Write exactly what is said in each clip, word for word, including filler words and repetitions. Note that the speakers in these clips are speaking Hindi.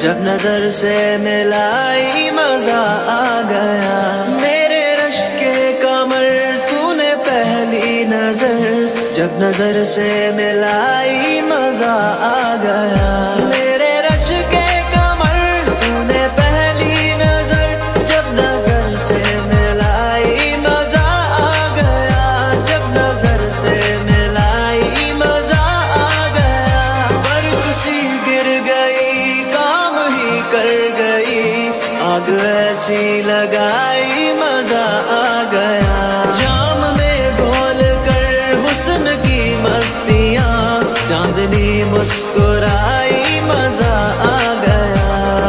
जब नजर से मिलाई मजा आ गया। मेरे रश के कमर तूने पहली नजर, जब नजर से मिलाई मजा आ गया। मेरे रश के कमर तूने पहली नजर, जब नजर से मिलाई मजा आ गया। जब नजर से मिलाई मजा आ गया। बर्फ सी गिर गई, काम ही कर गई, आग ऐसी लगाई मजा आ गया। जाम में घोल कर हुस्न की मस्तियाँ, चांदनी मुस्कुराई मजा आ गया।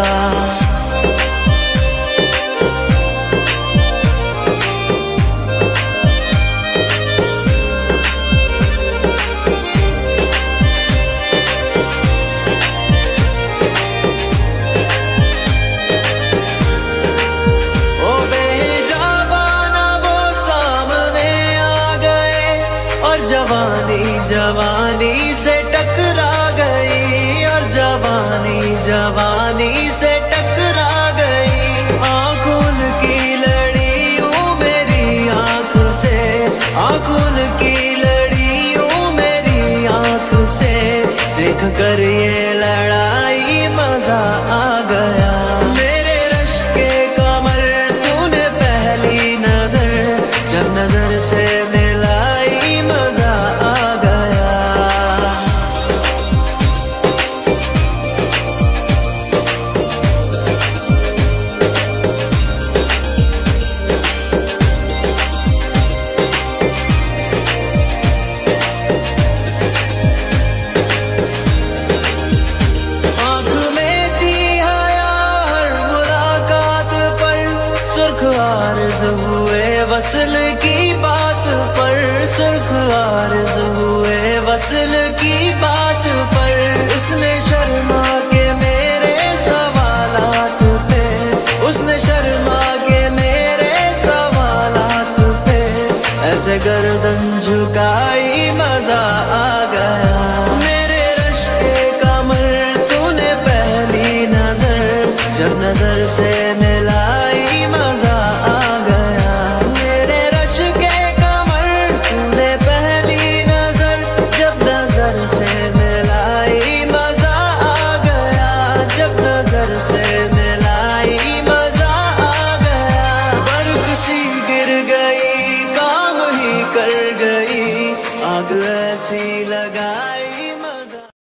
ओ बेजाबाना वो सामने आ गए, और जवानी जवानी से टकरा गई, और जवानी जवानी से टकरा गई। आंखों की लड़ी यूं मेरी आंख से, आंखों की लड़ी यूं मेरी आंख से, देख कर ये लड़ाई मजा आ गया। मेरे रश के कमर तूने पहली नजर, जब नजर से मिलाई मजा आ गया। आँख में थी हया हर मुलाकात पर, सुर्ख आर्ज़ हुए वसल की बात पर, सुर्ख आर्ज़ हुए वसल की बात पर। उसने शर्मा के मेरे सवालात पे, उसने शर्मा के मेरे सवालात पे, ऐसे गर्दन झुकाई मजा आ गया। मेरे रश के कमर तूने पहली नजर, जब नजर से मिलाई मजा आ गया। मेरे रश के कमर तूने पहली नजर, जब नजर से मिलाई मजा आ गया। जब नजर से मिलाई मजा आ गया। बर्फ सी गिर गई, काम ही कर गई, आग ऐसी लगाई।